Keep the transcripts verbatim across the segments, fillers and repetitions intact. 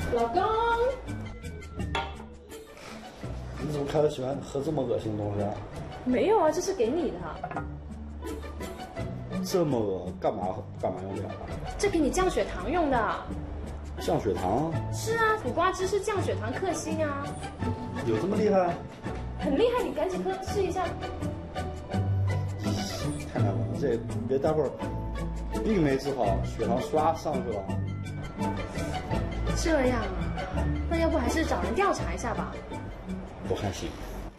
老公， 你怎么开始喜欢喝这么恶心的东西啊？ 没有啊，这是给你的。 这么恶，干嘛干嘛用这个？ 这给你降血糖用的。 降血糖？ 是啊，苦瓜汁是降血糖克星啊。 有这么厉害？ 很厉害，你赶紧喝试一下。 太难闻了，这别待会儿病没治好，血糖唰上去了。 这样啊，那要不还是找人调查一下吧。 不看行。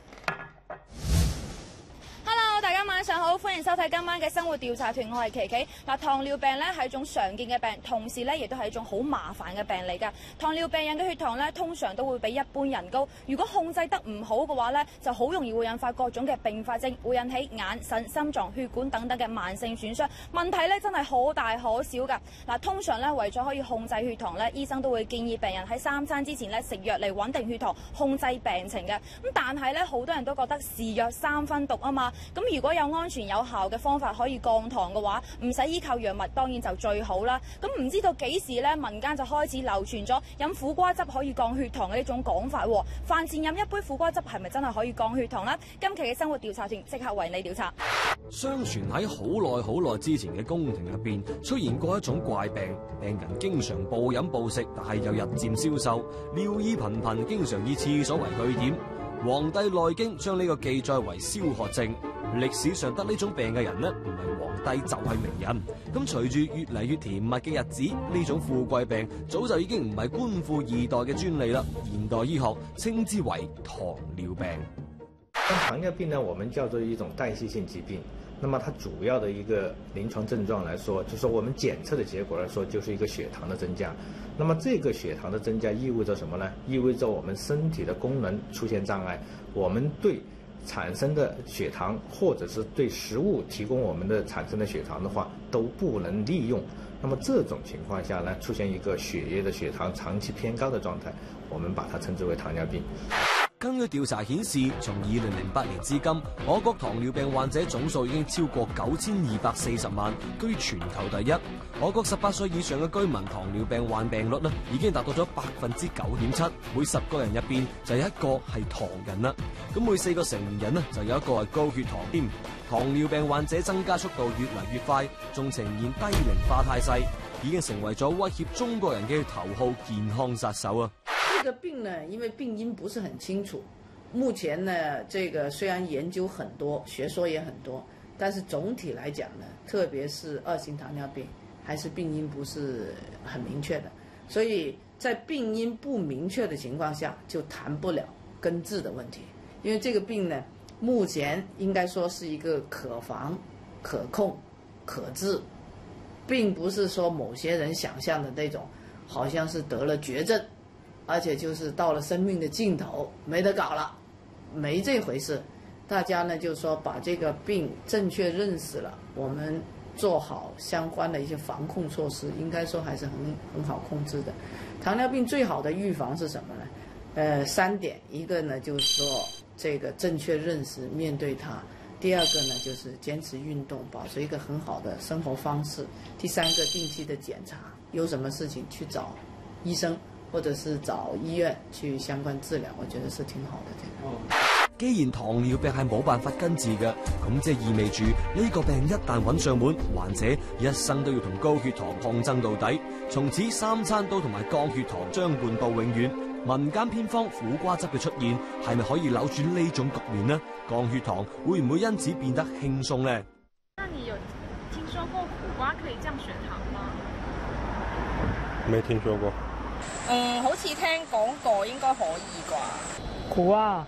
大家晚上好，歡迎收睇今晚嘅生活調查團，我係琪琪。嗱，糖尿病咧係一種常見嘅病，同時咧亦都係一種好麻煩嘅病嚟㗎。糖尿病人嘅血糖咧通常都會比一般人高，如果控制得唔好嘅話咧，就好容易會引發各種嘅併發症，會引起眼、腎、心臟、血管等等嘅慢性損傷。問題咧真係可大可小㗎。嗱，通常咧為咗可以控制血糖咧，醫生都會建議病人喺三餐之前咧食藥嚟穩定血糖，控制病情嘅。咁但係咧好多人都覺得是藥三分毒啊嘛，咁如果有安全有效嘅方法可以降糖嘅話，唔使依靠藥物，當然就最好啦。咁唔知道幾時咧，民間就開始流傳咗飲苦瓜汁可以降血糖嘅呢種講法喎。飯前飲一杯苦瓜汁係咪真係可以降血糖呢？今期嘅生活調查團即刻為你調查。 相傳喺好耐好耐之前嘅宮廷入邊出現過一種怪病，病人經常暴飲暴食，但係又日漸消瘦，尿意頻頻，經常以廁所為據點。黃帝內經將呢個記載為消渴症。歷史上得呢種病嘅人呢，唔係皇帝就係名人。咁隨住越嚟越甜蜜嘅日子，呢種富貴病早就已經唔係官富二代嘅專利啦。現代醫學稱之為糖尿病。 糖尿病呢，我們叫做一種代謝性疾病。那麼它主要的一個臨床症狀來說，就是我們檢測的結果來說，就是一個血糖的增加。那麼這個血糖的增加意味着什麼呢？意味着我們身體的功能出現障礙，我們對產生的血糖，或者是對食物提供我們的產生的血糖的話，都不能利用。那麼這種情況下呢，出現一個血液的血糖長期偏高的狀態，我們把它稱之為糖尿病。 根據調查顯示，從二零零八年至今，我國糖尿病患者總數已經超過九千二百四十萬，居全球第一。我國十八歲以上嘅居民糖尿病患病率呢，已經達到咗百分之九點七，每十個人入邊就有一個係糖人啦。咁每四個成年人呢，就有一個係高血糖添。糖尿病患者增加速度越嚟越快，仲呈現低齡化態勢，已經成為咗威脅中國人嘅頭號健康殺手啊！ 這個病呢，因為病因不是很清楚，目前呢，這個雖然研究很多，學說也很多，但是總體來講呢，特別是二型糖尿病，還是病因不是很明確的，所以在病因不明確的情況下，就談不了根治的問題。因為這個病呢，目前應該說是一個可防、可控、可治，並不是說某些人想象的那種，好像是得了絕症。而且就是到了生命的盡頭，沒得搞了，沒這回事。大家呢就說把這個病正確認識了，我們做好相關的一些防控措施，應該說還是很很好控制的。糖尿病最好的預防是什麼呢？呃，三點，一個呢就是說這個正確認識，面對它；第二個呢就是堅持運動，保持一個很好的生活方式；第三個定期的檢查，有什麼事情去找醫生。或者是找醫院去相關治療，我覺得是挺好的。這個既然糖尿病係冇辦法根治嘅，咁即係意味住呢個病一旦揾上門，患者一生都要同高血糖抗爭到底，從此三餐都同埋降血糖相伴到永遠。民間偏方苦瓜汁嘅出現，係咪可以扭轉呢種局面呢？降血糖會唔會因此變得輕鬆呢？ 那你有聽說過苦瓜可以降血糖嗎？ 沒聽說過。 嗯，好似聽講過，應該可以啩。 苦啊，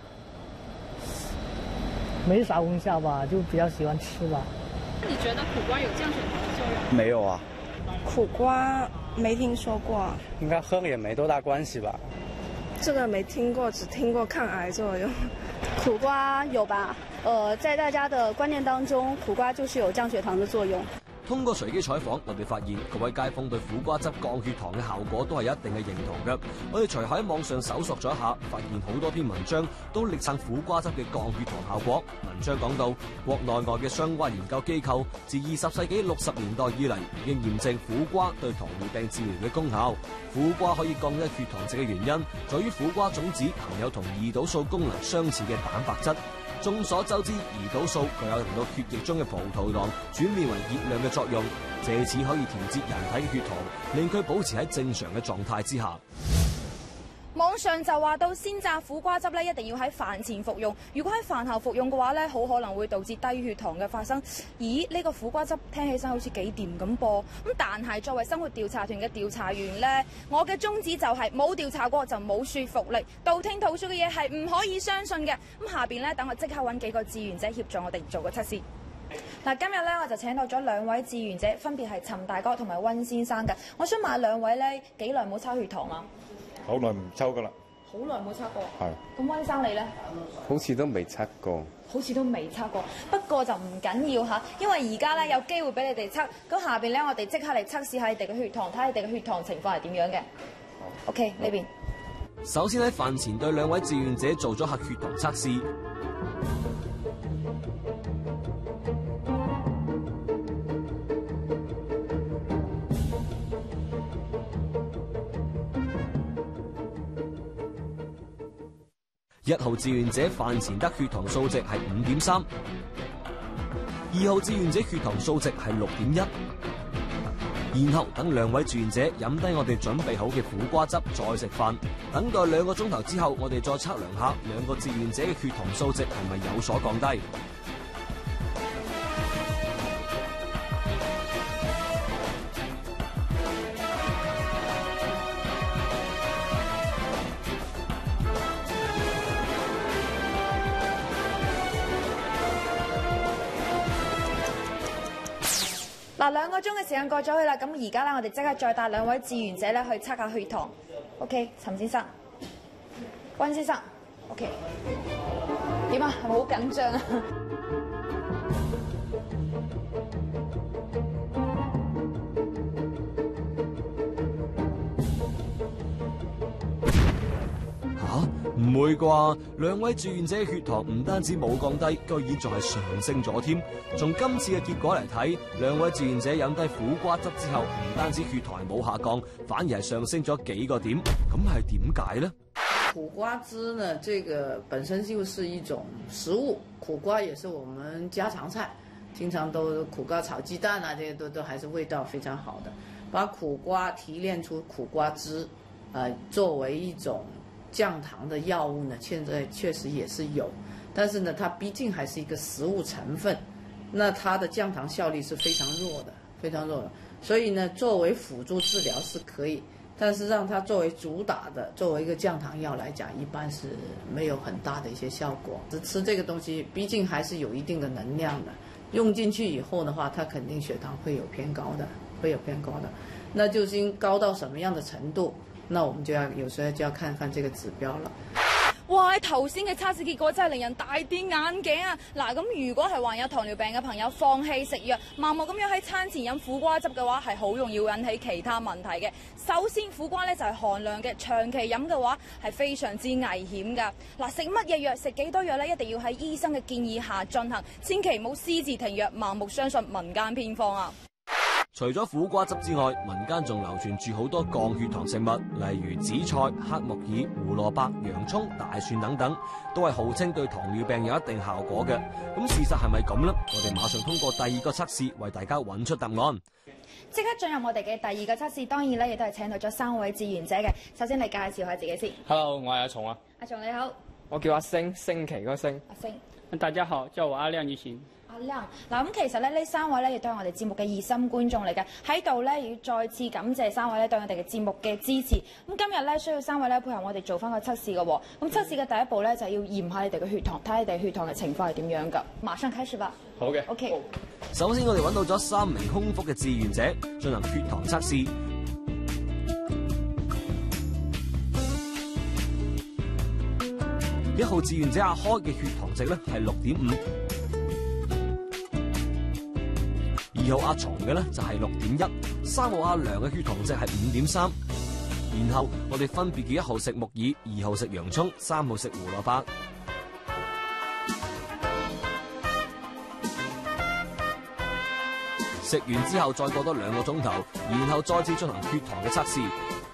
沒啥功效吧，就比較喜歡吃吧。 那你覺得苦瓜有降血糖的作用？ 沒有啊。 苦瓜沒聽說過。 應該喝也沒多大關係吧。 這個沒聽過，只聽過抗癌作用。 苦瓜有吧？呃，在大家的觀念當中，苦瓜就是有降血糖的作用。 通過隨機採訪，我哋發現各位街坊對苦瓜汁降血糖嘅效果都係有一定嘅認同嘅。我哋隨後喺網上搜索咗一下，發現好多篇文章都力撐苦瓜汁嘅降血糖效果。文章講到，國內外嘅相關研究機構自二十世紀六十年代以嚟，已經驗證苦瓜對糖尿病治療嘅功效。苦瓜可以降低血糖值嘅原因，在於苦瓜種子含有同胰島素功能相似嘅蛋白質。眾所周知，胰島素具有令到血液中嘅葡萄糖轉變為熱量嘅作用，借此可以調節人體嘅血糖，令佢保持喺正常嘅狀態之下。 網上就話到鮮榨苦瓜汁咧，一定要喺飯前服用。如果喺飯後服用嘅話咧，好可能會導致低血糖嘅發生。咦？呢個苦瓜汁聽起身好似幾掂咁噃。咁但係作為生活調查團嘅調查員咧，我嘅宗旨就係冇調查過就冇說服力，道聽途說嘅嘢係唔可以相信嘅。咁下邊咧，等我即刻揾幾個志願者協助我哋做個測試。嗱，今日咧我就請到咗兩位志願者，分別係陳大哥同埋溫先生嘅。我想問兩位咧，幾耐冇抽血糖啊？ 好耐唔抽噶啦， 好耐冇測過。 係。 咁溫生你咧？ 好似都未測過。 好似都未測過，不過就唔緊要嚇，因為而家咧有機會俾你哋測。咁下邊咧，我哋即刻嚟測試下你哋嘅血糖，睇下你哋嘅血糖情況係點樣嘅。OK，呢邊。 首先喺飯前對兩位志願者做咗下血糖測試。一號志願者飯前得血糖數值係五點三，二號志願者血糖數值係六點一。然後等兩位志願者飲低我哋準備好嘅苦瓜汁，再食飯。等待兩個鐘頭之後，我哋再測量下兩個志願者嘅血糖數值係咪有所降低。 嗱，兩個鐘嘅時間過咗去啦，咁而家咧，我哋即刻再帶兩位志願者咧去測下血糖。OK， 陳先生、溫先生 ，OK， 點啊？係咪好緊張啊？ 唔會啩？兩位志願者嘅血糖唔單止冇降低，居然仲係上升咗添。從今次嘅結果嚟睇，兩位志願者飲低苦瓜汁之後，唔單止血糖冇下降，反而係上升咗幾個點。咁係點解呢？ 苦瓜汁呢，這個本身就是一種食物，苦瓜也是我們家常菜，經常都苦瓜炒雞蛋啊，這些都都還是味道非常好的。把苦瓜提煉出苦瓜汁，呃，作為一種降糖的藥物呢，現在確實也是有，但是呢，它畢竟還是一個食物成分，那它的降糖效力是非常弱的，非常弱的。所以呢，作為輔助治療是可以，但是讓它作為主打的，作為一個降糖藥來講，一般是沒有很大的一些效果。吃這個東西，畢竟還是有一定的能量的，用進去以後的話，它肯定血糖會有偏高的，會有偏高的。那究竟高到什麼樣的程度？那我們就要有時候就要看看這個指標了。 哇！頭先嘅測試結果真係令人大跌眼鏡啊！嗱，咁如果係患有糖尿病嘅朋友放棄食藥，盲目咁樣喺餐前飲苦瓜汁嘅話，係好容易引起其他問題嘅。首先，苦瓜咧就係寒涼嘅，長期飲嘅話係非常之危險㗎。嗱，食乜嘢藥、食幾多藥咧，一定要喺醫生嘅建議下進行，千祈唔好私自停藥，盲目相信民間偏方啊！ 除咗苦瓜汁之外，民間仲流傳住好多降血糖食物，例如紫菜、黑木耳、胡蘿蔔、洋葱、大蒜等等，都係號稱對糖尿病有一定效果嘅。咁事實係咪咁呢？我哋馬上通過第二個測試，為大家揾出答案。 即刻進入我哋嘅第二個測試，當然咧亦都係請到咗三位志願者嘅。首先，你介紹下自己先。 Hello， 我係阿松啊。 阿松你好。 我叫阿星，星期個星。 阿星。 大家好，叫我阿亮以前。 阿亮，嗱咁其實咧呢三位咧亦都係我哋節目嘅熱心觀眾嚟嘅，喺度咧要再次感謝三位咧對我哋嘅節目嘅支持。咁今日咧需要三位咧配合我哋做翻個測試嘅喎。咁測試嘅第一步咧就係要驗下你哋嘅血糖，睇下你哋血糖嘅情況係點樣㗎。馬上開始吧。 好嘅。 OK。 首先我哋揾到咗三名空腹嘅志願者進行血糖測試。一號志願者阿開嘅血糖值咧係六點五。二二號阿松嘅咧就係六點一，三號阿梁嘅血糖值係五點三。然後我哋分別嘅一號食木耳，二號食洋葱，三號食胡蘿蔔。食完之後再過多兩個鐘頭，然後再次進行血糖嘅測試。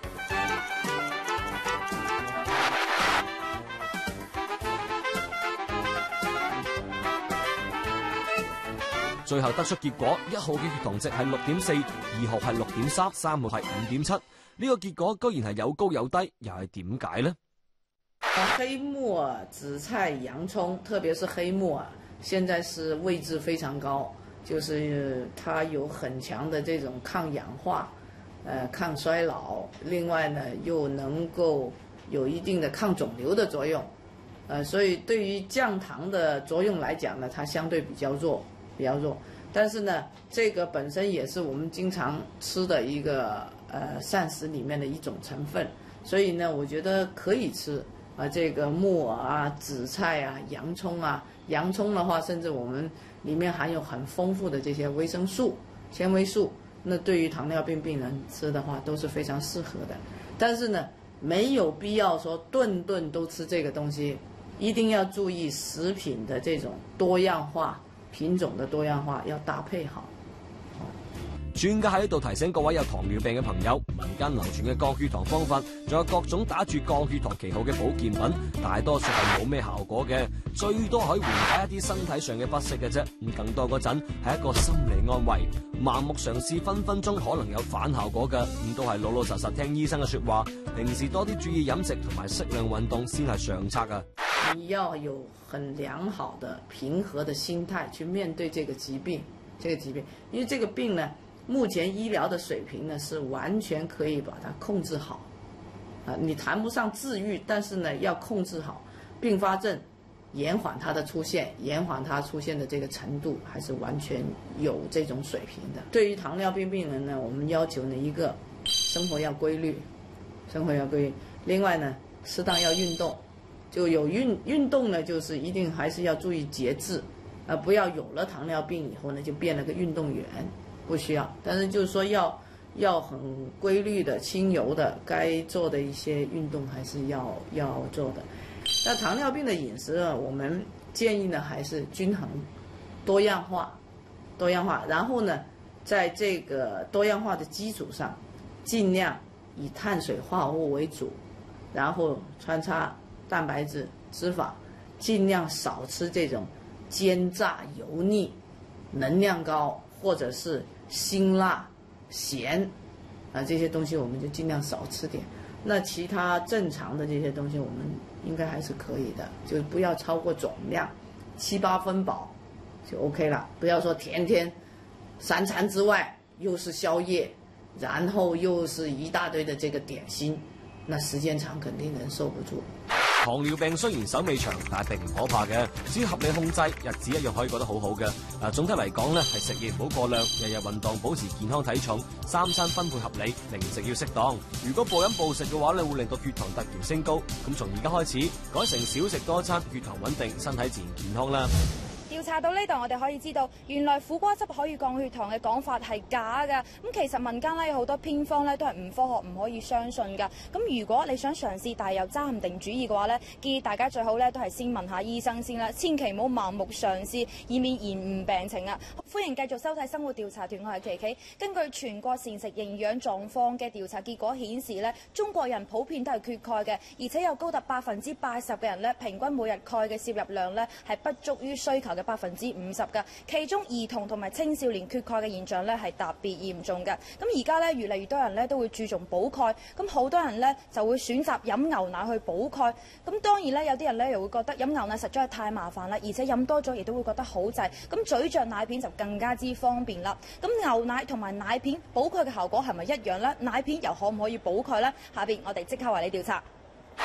最後得出結果，一號嘅血糖值係六點四，二號係六點三，三號係五點七。呢個結果居然係有高有低，又係點解呢？ 黑木耳、紫菜、洋葱，特別是黑木耳，現在是位置非常高，就是它有很強的這種抗氧化、呃抗衰老，另外呢又能夠有一定的抗腫瘤的作用，呃，所以對於降糖的作用來講呢，它相對比較弱。比較弱，但是呢，這個本身也是我們經常吃的一個呃膳食裡面的一種成分，所以呢，我覺得可以吃啊。這個木耳啊、紫菜啊、洋葱啊，洋葱的話，甚至我們裡面含有很豐富的這些維生素、纖維素，那對於糖尿病病人吃的話都是非常適合的。但是呢，沒有必要說頓頓都吃這個東西，一定要注意食品的這種多樣化。品種的多樣化要搭配好。 專家喺呢度提醒各位有糖尿病嘅朋友，民間流傳嘅降血糖方法，仲有各種打住降血糖旗號嘅保健品，大多數係冇咩效果嘅，最多可以緩解一啲身體上嘅不適嘅啫。咁更多嗰陣係一個心理安慰，盲目嘗試分分鐘可能有反效果嘅。咁都係老老實實聽醫生嘅說話，平時多啲注意飲食同埋適量運動先係上策啊！ 你要有很良好的平和的心態去面對這個疾病，這個疾病，因為這個病呢，目前醫療的水平呢是完全可以把它控制好，啊，你談不上治癒，但是呢要控制好併發症，延緩它的出現，延緩它出現的這個程度，還是完全有這種水平的。對於糖尿病病人呢，我們要求呢一個生活要規律，生活要規律，另外呢適當要運動。就有運運動呢，就是一定還是要注意節制，呃，不要有了糖尿病以後呢，就變了個運動員，不需要。但是就是說要要很規律的、輕柔的，該做的一些運動還是要要做的。那糖尿病的飲食呢，我們建議呢還是均衡、多樣化、多樣化。然後呢，在這個多樣化的基礎上，盡量以碳水化合物為主，然後穿插蛋白質、脂肪，盡量少吃這種煎炸、油膩、能量高或者是辛辣、鹹啊這些東西，我們就盡量少吃點。那其他正常的這些東西，我們應該還是可以的，就不要超過總量，七八分飽就 OK 了。不要說天天三餐之外又是宵夜，然後又是一大堆的這個點心，那時間長肯定人受不住。 糖尿病雖然手尾長，但係並唔可怕嘅，只要合理控制，日子一樣可以過得好好嘅。嗱，總體嚟講咧，係食嘢唔好過量，日日運動，保持健康體重，三餐分配合理，零食要適當。如果暴飲暴食嘅話咧，會令到血糖突然升高。咁從而家開始，改成少食多餐，血糖穩定，身體自然健康啦。 調查到呢度，我哋可以知道，原來苦瓜汁可以降血糖嘅講法係假㗎。咁其實民間咧有好多偏方咧都係唔科學，唔可以相信㗎。咁如果你想嘗試，但係又揸唔定主意嘅話咧，建議大家最好咧都係先問下醫生先啦，千祈唔好盲目嘗試，以免延誤病情啊！歡迎繼續收睇生活調查團，我係琪琪。根據全國膳食營養狀況嘅調查結果顯示咧，中國人普遍都係缺鈣嘅，而且有高達百分之八十嘅人咧，平均每日鈣嘅攝入量咧係不足於需求嘅百分之五十㗎，其中兒童同埋青少年缺鈣嘅現象咧係特別嚴重㗎。咁而家咧越嚟越多人咧都會注重補鈣，咁好多人咧就會選擇飲牛奶去補鈣。咁當然咧有啲人咧又會覺得飲牛奶實在係太麻煩啦，而且飲多咗亦都會覺得好滯。咁咀嚼奶片就更加之方便啦。咁牛奶同埋奶片補鈣嘅效果係咪一樣呢？奶片又可唔可以補鈣呢？下邊我哋即刻為你調查。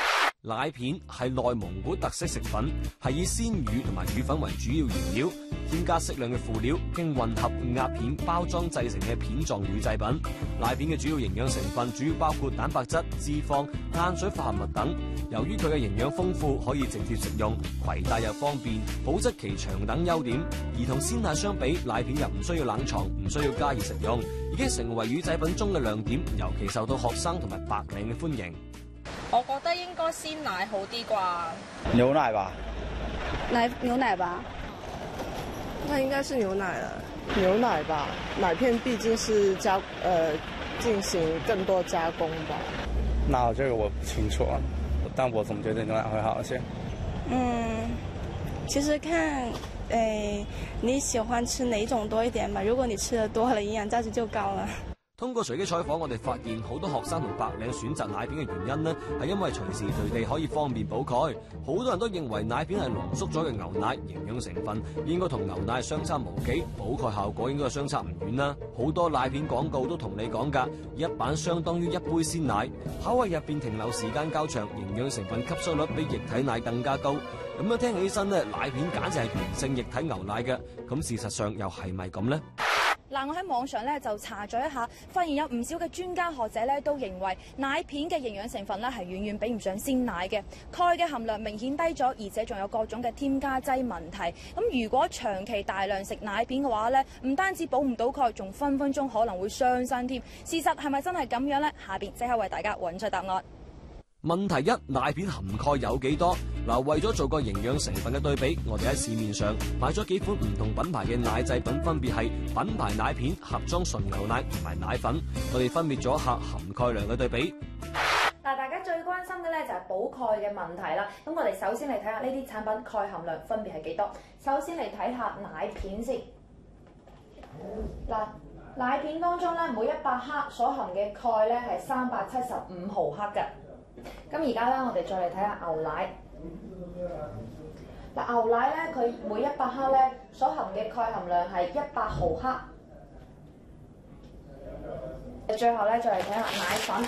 奶片係內蒙古特色食品，係以鮮乳同埋乳粉為主要原料，添加適量嘅輔料，經混合壓片包裝製成嘅片狀乳製品。奶片嘅主要營養成分主要包括蛋白質、脂肪、碳水化合物等。由於佢嘅營養豐富，可以直接食用，攜帶又方便，保質期長等優點。而同鮮奶相比，奶片又唔需要冷藏，唔需要加熱食用，已經成為乳製品中嘅亮點，尤其受到學生同埋白領嘅歡迎。 我覺得應該鮮奶好啲啩。 牛奶吧。 奶牛奶吧。 那應該是牛奶了。牛奶吧，奶片畢竟是加呃進行更多加工吧。 那這個我不清楚，但我總覺得牛奶會好一些。 嗯，其實看誒你喜歡吃哪種多一點吧。如果你吃得多了，營養價值就高了。 通過隨機採訪，我哋發現好多學生同白領選擇奶片嘅原因呢，係因為隨時隨地可以方便補鈣。好多人都認為奶片係濃縮咗嘅牛奶，營養成分應該同牛奶相差無幾，補鈣效果應該相差唔遠啦。好多奶片廣告都同你講㗎，一板相當於一杯鮮奶，口胃入邊停留時間較長，營養成分吸收率比液體奶更加高。咁樣聽起身呢，奶片簡直係原性液體牛奶嘅。咁事實上又係咪咁呢？ 嗱，我喺網上咧就查咗一下，發現有唔少嘅專家學者咧都認為奶片嘅營養成分咧係遠遠比唔上鮮奶嘅，鈣嘅含量明顯低咗，而且仲有各種嘅添加劑問題。咁如果長期大量食奶片嘅話咧，唔單止補唔到鈣，仲分分鐘可能會傷身添。事實係咪真係咁樣呢？下邊即刻為大家揾出答案。 問題一，奶片含鈣有幾多？嗱，為咗做個營養成分嘅對比，我哋喺市面上買咗幾款唔同品牌嘅奶製品，分別係品牌奶片、盒裝純牛奶同埋奶粉。我哋分別咗下含鈣量嘅對比。 嗱，大家最關心嘅咧就係補鈣嘅問題啦。咁我哋首先嚟睇下呢啲產品鈣含量分別係幾多。首先嚟睇下奶片先。嗱，奶片當中咧，每一百克所含嘅鈣咧係三百七十五毫克嘅。咁而家咧，我哋再嚟睇下牛奶。嗱，牛奶咧，佢每一百克咧所含嘅鈣含量係一百毫克。最後咧，再嚟睇下奶粉。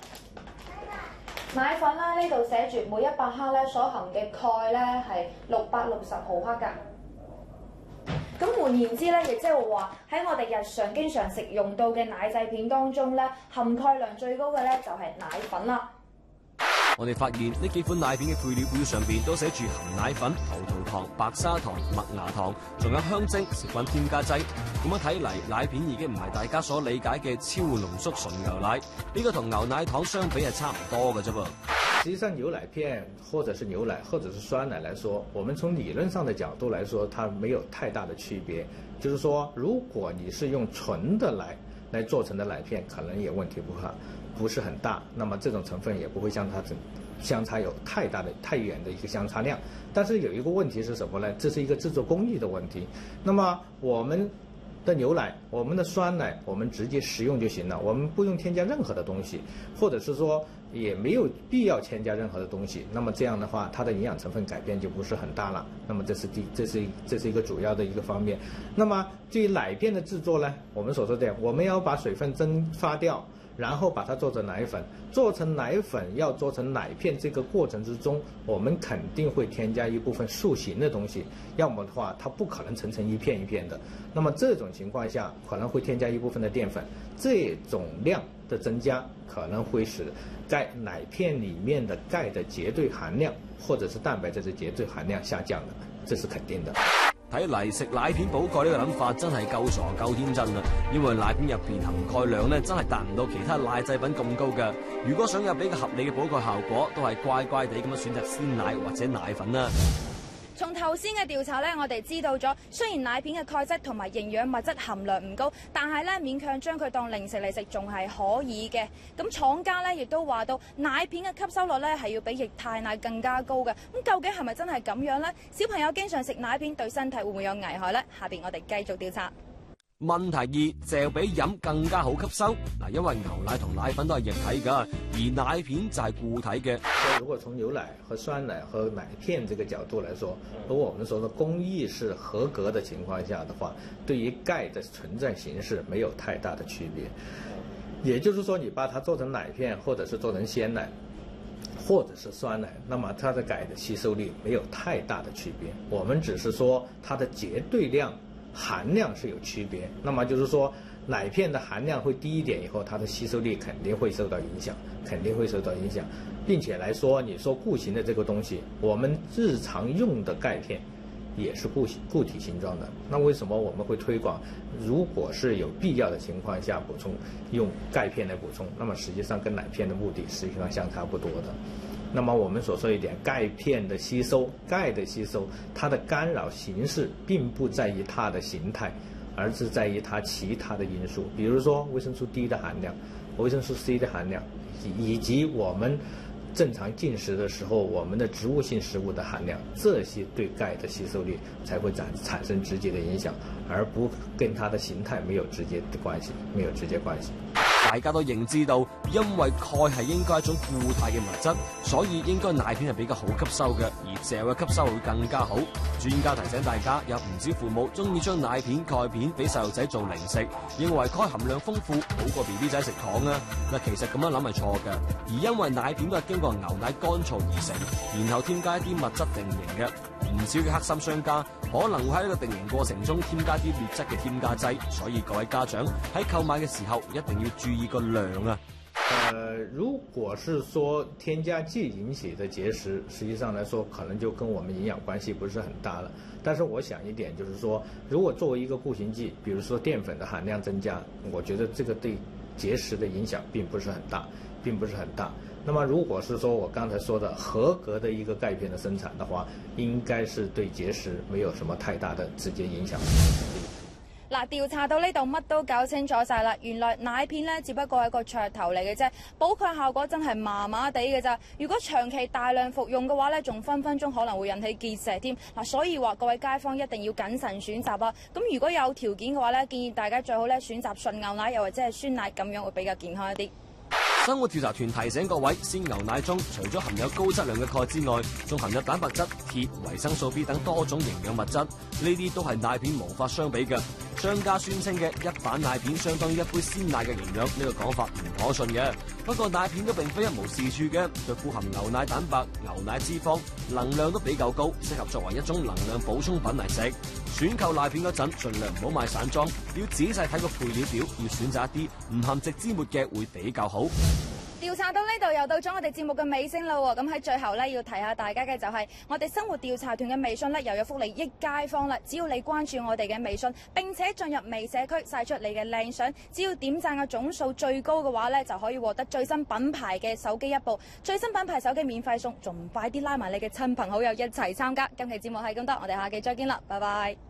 奶粉咧，呢度寫住每一百克咧所含嘅鈣咧係六百六十毫克㗎。咁換言之咧，亦即係話喺我哋日常經常食用到嘅奶製片當中咧，含鈣量最高嘅咧就係奶粉啦。 我哋發現呢幾款奶片嘅配料表上邊都寫住含奶粉、葡萄糖、白砂糖、麥芽糖，仲有香精、食品添加劑。咁樣睇嚟，奶片已經唔係大家所理解嘅超濃縮純牛奶，呢個同牛奶糖相比係差唔多嘅啫噃。 實際上，牛奶片或者是牛奶或者是酸奶來說，我們從理論上的角度來說，它沒有太大的區別。就是說，如果你是用純的奶來做成的奶片，可能也問題不大。不是很大，那麼這種成分也不會相差相差有太大的太遠的一個相差量。但是有一個問題是什麼呢？這是一個製作工藝的問題。那麼我們的牛奶、我們的酸奶，我們直接食用就行了，我們不用添加任何的東西，或者是說也沒有必要添加任何的東西。那麼這樣的話，它的營養成分改變就不是很大了。那麼這是第這是這是一個主要的一個方面。那麼對於奶片的製作呢，我們所說的，我們要把水分蒸發掉，然後把它做成奶粉，做成奶粉要做成奶片，這個過程之中，我們肯定會添加一部分塑形的東西，要麼的話，它不可能成成一片一片的。那麼這種情況下，可能會添加一部分的澱粉，這種量的增加可能會使在奶片裡面的鈣的絕對含量，或者是蛋白質的絕對含量下降的，這是肯定的。 睇嚟食奶片補鈣呢個諗法真係夠傻夠天真啦！因為奶片入邊含鈣量咧真係達唔到其他奶製品咁高㗎。如果想有比較合理嘅補鈣效果，都係乖乖地咁樣選擇鮮奶或者奶粉啦。從頭先嘅調查咧，我哋知道咗，雖然奶片嘅鈣質同埋營養物質含量唔高，但係咧勉強將佢當零食嚟食仲係可以嘅。咁廠家咧亦都話到，奶片嘅吸收率咧係要比液態奶更加高嘅。咁究竟係咪真係咁樣呢？小朋友經常食奶片對身體會唔會有危害呢？下邊我哋繼續調查。問題二，嚼比飲更加好吸收。嗱，因為牛奶同奶粉都係液體㗎，而奶片就係固體嘅。 如果從牛奶和酸奶和奶片這個角度來說，如果我們說的工藝是合格的情況下的話，對於鈣的存在形式沒有太大的區別。也就是說，你把它做成奶片，或者是做成鮮奶， 或者是酸奶，那么它的钙的吸收率没有太大的区别。我们只是说它的绝对量含量是有区别。那么就是说奶片的含量会低一点以后，它的吸收率肯定会受到影响，肯定会受到影响，并且来说，你说固形的这个东西，我们日常用的钙片也是固形固体形状的。那为什么我们会推广？如果是有必要的情况下补充用钙片来补充，那么实际上跟奶片的目的实际上相差不多的。那么我们所说一点，钙片的吸收，钙的吸收，它的干扰形式并不在于它的形态，而是在于它其他的因素，比如说维生素 D 的含量、维生素 C 的含量，以及我们正常进食的时候我们的植物性食物的含量，这些对钙的吸收率才会产产生直接的影响，而不跟它的形态没有直接的关系，没有直接关系。 大家都認知到，因為鈣係應該一種固態嘅物質，所以應該奶片係比較好吸收嘅，而嚼嘅吸收會更加好。專家提醒大家，有唔少父母中意將奶片、鈣片俾細路仔做零食，認為鈣含量豐富，好過 B B 仔食糖啊！嗱，其實咁樣諗係錯嘅，而因為奶片都係經過牛奶乾燥而成，然後添加一啲物質定型嘅。唔少嘅黑心商家可能會喺呢個定型過程中添加啲劣質嘅添加劑，所以各位家長喺購買嘅時候一定要注意個量啊。 呃，如果是說添加劑引起的結石，實際上來說可能就跟我們營養關係不是很大了。但是我想一點就是說，如果作為一個固形劑，比如說澱粉的含量增加，我覺得這個對結石的影響並不是很大，並不是很大。那麼如果是說我剛才說的合格的一個鈣片的生產的話，應該是對結石沒有什麼太大的直接影響。 嗱，調查到呢度乜都搞清楚晒啦，原來奶片咧只不過係個噱頭嚟嘅啫，補鈣效果真係麻麻地嘅咋。如果長期大量服用嘅話咧，仲分分鐘可能會引起結石添。嗱，所以話各位街坊一定要謹慎選擇啊。咁如果有條件嘅話咧，建議大家最好咧選擇純牛奶又或者係酸奶，咁樣會比較健康一啲。 生活調查團提醒各位，鮮牛奶中除咗含有高質量嘅鈣之外，仲含有蛋白質、鐵、維生素 B 等多種營養物質，呢啲都係奶片無法相比嘅。商家宣稱嘅一板奶片相當於一杯鮮奶嘅營養，呢個講法唔可信嘅。不過奶片都並非一無是處嘅，佢富含牛奶蛋白、牛奶脂肪，能量都比較高，適合作為一種能量補充品嚟食。選購奶片嗰陣，盡量唔好買散裝，要仔細睇個配料表，要選擇一啲唔含植脂末嘅會比較好。 調查到呢度又到咗我哋節目嘅尾聲啦喎，咁喺最後咧要提下大家嘅就係、是、我哋生活調查團嘅微信咧又有福利益街坊啦，只要你關注我哋嘅微信並且進入微社區曬出你嘅靚相，只要點讚嘅總數最高嘅話咧就可以獲得最新品牌嘅手機一部，最新品牌手機免費送，仲唔快啲拉埋你嘅親朋好友一齊參加。今期節目係咁多，我哋下期再見啦，拜拜。